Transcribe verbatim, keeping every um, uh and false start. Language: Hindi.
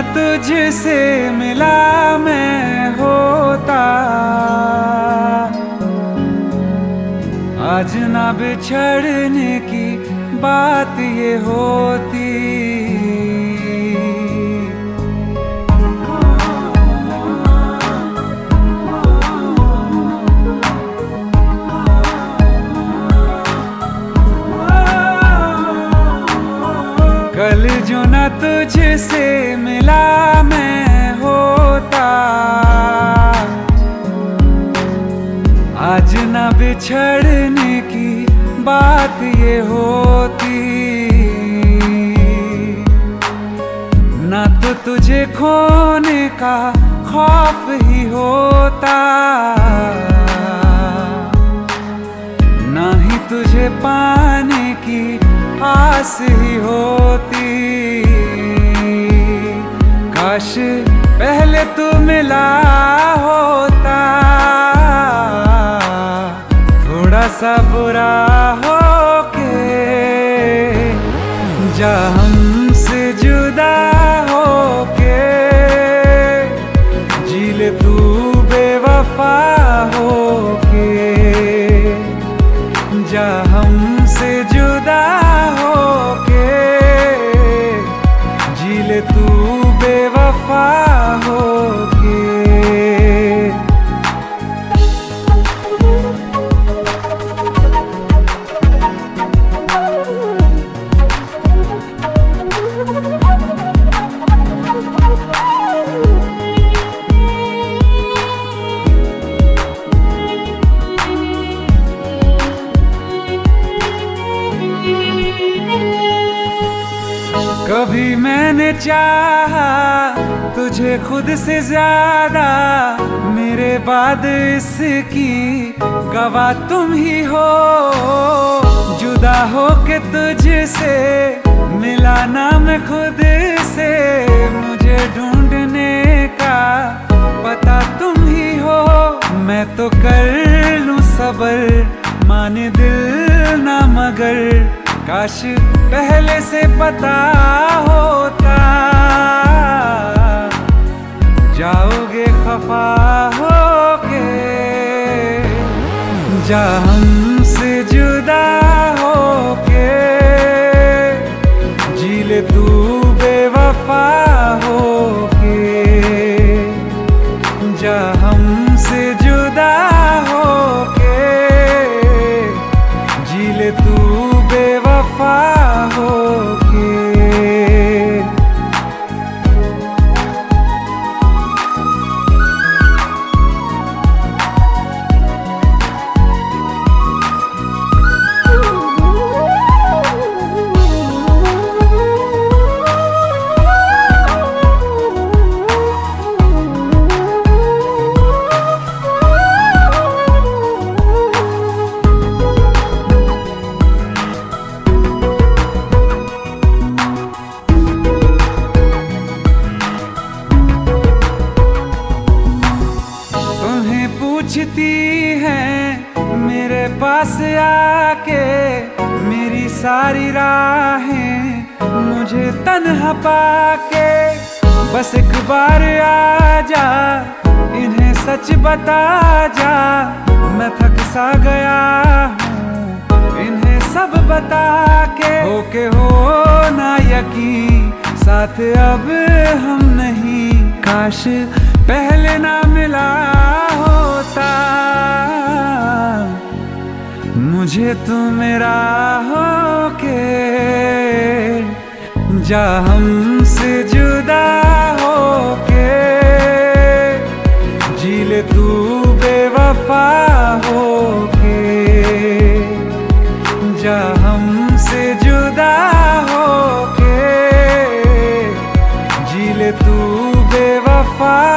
तुझसे मिला मैं होता, आज ना बिछड़ने की बात ये होती। कल जो ना तुझसे मिला मैं होता, आज ना बिछड़ने की बात ये होती। ना तो तुझे खोने का खौफ ही होता, ना ही तुझे पाने की आस ही होती। काश पहले तू मिला होता, थोड़ा सा बुरा हो के जा हमसे जुदा हो के, जी ले तू बेवफा हो के, जा हमसे जुदा हो के, जी ले तू बेवफा हो के। कभी मैंने चाहा तुझे खुद से ज्यादा, मेरे बाद इसकी गवाह तुम ही हो। जुदा हो के तुझसे मिला ना मैं खुद से, मुझे ढूंढने का पता तुम ही हो। मैं तो कर लूं सबर माने दिल ना मगर, काश पहले से पता होता। जाओगे खफा होके, जा हमसे जुदा होके, जी ले तू बेवफा होके, जा हमसे जुदा होके, जी ले तू बेवफा होके। पूछती हैं मेरे पास आके, मेरी सारी राहें मुझे तन्हा पाके। बस एक बार आ जा, इन्हें सच बता जा, मैं थक सा गया हूँ इन्हें सब बता के। होके हो ना यकीन साथ अब हम नहीं, काश पहले ना मिला होता। मुझे तू मेरा होके, जा हमसे जुदा होके, जी ले तू बेवफा होके, जा हमसे जुदा होके, जी ले तू बेवफा